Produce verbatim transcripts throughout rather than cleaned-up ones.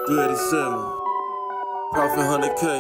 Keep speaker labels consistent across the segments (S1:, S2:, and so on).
S1: three eighty-seven. Profit one hundred K.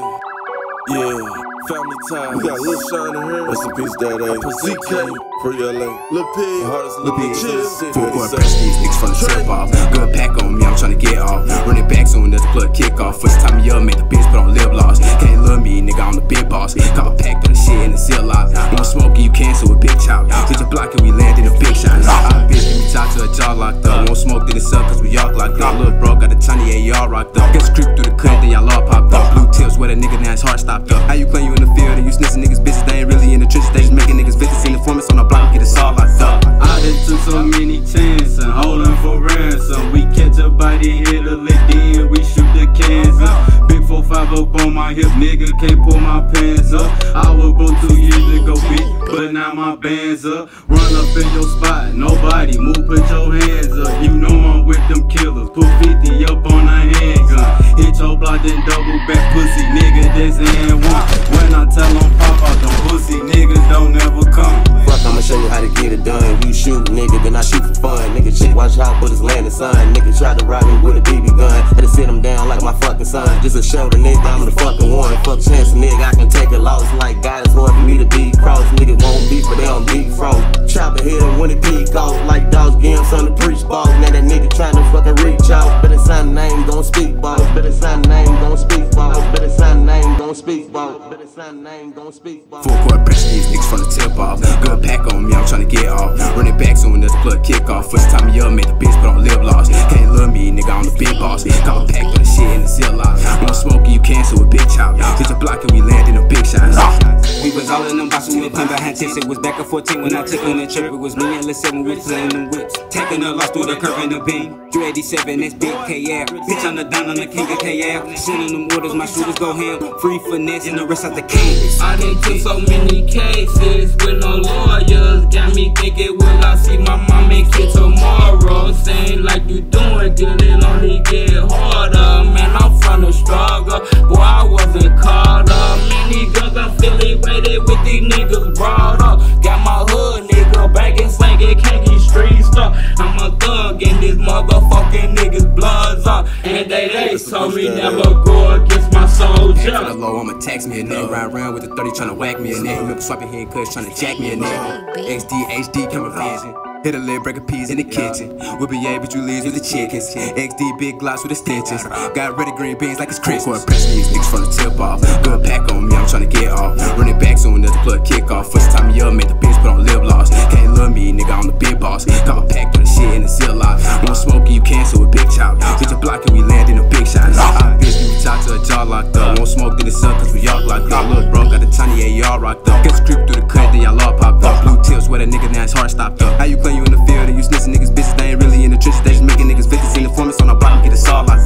S1: Yeah, family time. We got Lil Sean in here. Rest in peace, Daddy. Z K. Free L A. Lil P. Lil P.
S2: Full court press these niggas from the tip off. Good pack on me, I'm tryna get off. Running back soon as the plug kick off. First time you up, make the bitch put on lip loss. Can't love me, nigga, I'm the big boss. Call a pack on the shit in the seal lock. Want smoking, you cancel with big chop. Hit your block and we land in the big shots. I bitch, give me top to a jaw locked up. Won't smoke to this up cause we all locked up. Little bro got a tiny A R rocked up. Guess creep through the cut, then y'all all popped up. Blue tips where the nigga now his heart stopped up. How you claim you in the field and you snitching niggas bitches? They ain't really in the trenches, they just making niggas visits. In the formats on the block, get us all locked up.
S3: I done took so many chances, holding for ransom. We catch a body, hit a lick, then we shoot the cans up. Big four five up on my hip, nigga can't pull my pants up. I was broke two years ago, bitch, but now my band's up. Run up in your spot, nobody move, put your hands up. You know I'm with them killers, put fifty up on a handgun. Hit your block, then double back pussy, nigga, that's and one. When I tell them pop out, them pussy niggas don't never come.
S4: Fuck, I'ma show you how to get it done. You shoot, nigga, then I shoot for fun. Nigga, chick, watch how I put his land in sun. Nigga tried to rob me with a B B gun. Had to sit him down like my fucking son. Just to show the nigga I'm the fucking one. Fuck chance, nigga, I can take a loss. Like God is hard for me to be cross. Niggas won't beef, but they don't beef froze. Chopper hit him when it peak off. Like dogs getting him something to preach balls. Now that nigga trying to fucking reach out. Better sign name, gon' speak balls. Better sign name, gon' speak balls. Better sign name, gon' speak balls. Better sign name, gon' speak balls.
S2: Full court press these niggas from the tip off. Good pack on me, I'm tryna get off. Running back soon as the plug kick off. First time you up, make the bitch put on lip loss. Can't love me, nigga, I'm the big boss. Call a pack for the shit in the seal lock. Want smoking, you cancel with big chop. Hit your block and we land in the big shots. We was all in them boxes, we were playing behind tips. It was back at fourteen when I took on the trip. It was me and Lil Seven, we was playing them whips. Taking a loss through the curve and the beam. three eighty-seven, that's big K L. Bitch, I'm the down on the king of K L. Sending them orders, my shooters go ham. Free finesse and the rest out the canvas.
S5: I done took so many cases with no lawyers. Got me thinking, will I see my mom and kid tomorrow? Saying like you doing good, it only get harder. Man, I'm from the struggle, boy, I wasn't caught up. Many guns I'm feeling weighted with these niggas brought up. Got my hood nigga back and slanging, can't get street stuff. I'm a thug and this motherfucking niggas bloods up. And they, they told me never go against my soldier.
S2: For the low, I'ma tax me a nigga. Ride around with the thirty tryna whack me a nigga. Remember swiping hand cuts tryna jack me a nigga. X D, H D, camera vision. Hit a lid, break a piece in the kitchen. We'll be able to leave with the chickens. X D, big glocks with the stitches. Got ready green beans like it's Christmas. Press these niggas from the tip off. Good pack on me, I'm tryna get off. Running back soon as the plug kick off. First time you up, make the bitch put on lip loss. Can't love me, nigga, I'm the big boss. Call a pack for the shit in the seal lock. Want smoking, you cancel with big chop. Hit your block and we land in the big shots. I bitch, give me top to a jaw locked up. Won't smoke to this up cause we all locked up. Little bro got a tiny A R rocked up. Guess creep through the cut, then y'all all popped up. Blue tips where that nigga now his heart stopped up. How you claim you in the field and you snitching niggas bitches? They ain't really in the trenches, they just making niggas visits. In the formats on the block, get us all locked up.